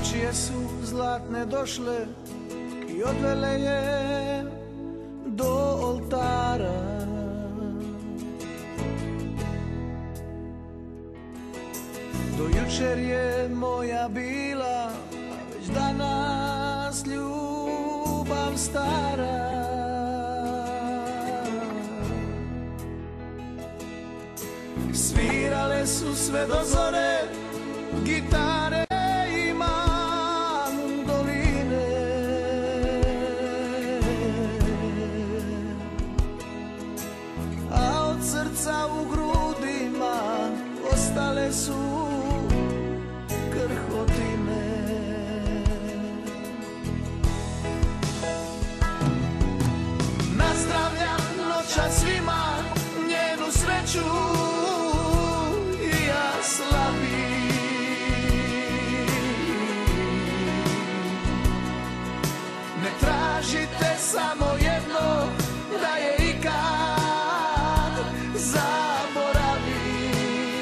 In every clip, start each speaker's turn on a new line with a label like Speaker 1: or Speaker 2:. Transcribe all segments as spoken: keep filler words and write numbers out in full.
Speaker 1: Kočije su zlatne došle i odvele je do oltara. Do jučer je moja bila, a već danas ljubav stara. Svirale su sve do zore gitare i mandoline, a od srca u grudima ostale su krhotine. Nazdravljam noćas svima, njenu sreću i ja slavim. Ne tražite samo jedno, da je ikad zaboravim.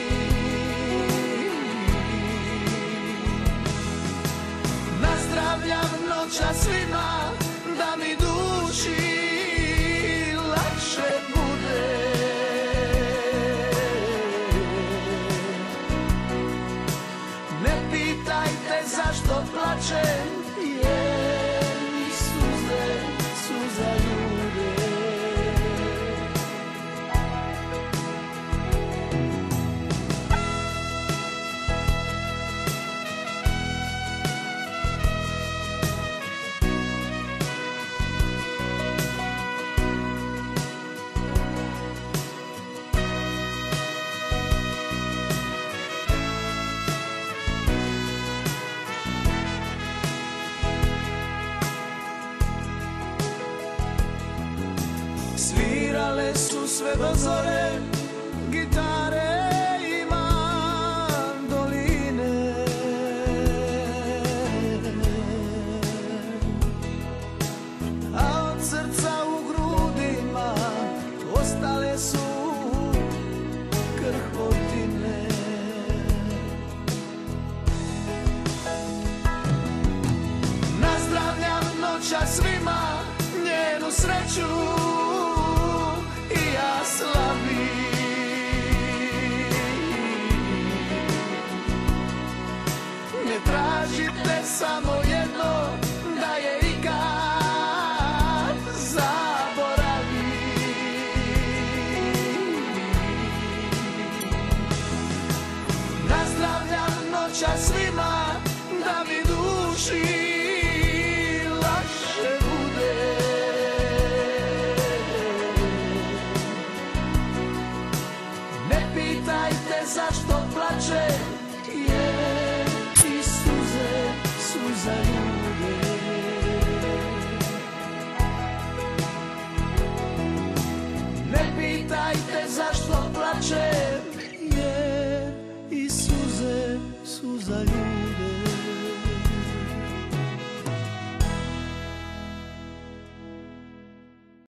Speaker 1: Nazdravljam noćas svima, da mi duši lakše bude. Ne pitajte zašto plačem, jer mi suze su za ljude. Svirale su sve do zore gitare i mandoline, a od srca u grudima ostale su krhotine. Nazdravljam noćas svima, njenu sreću i ja slavim. Ne tražite samo jedno, da je ikad zaboravim. Nazdravljam noćas svima, da mi duši lakše bude. Ne pitajte zašto plačem,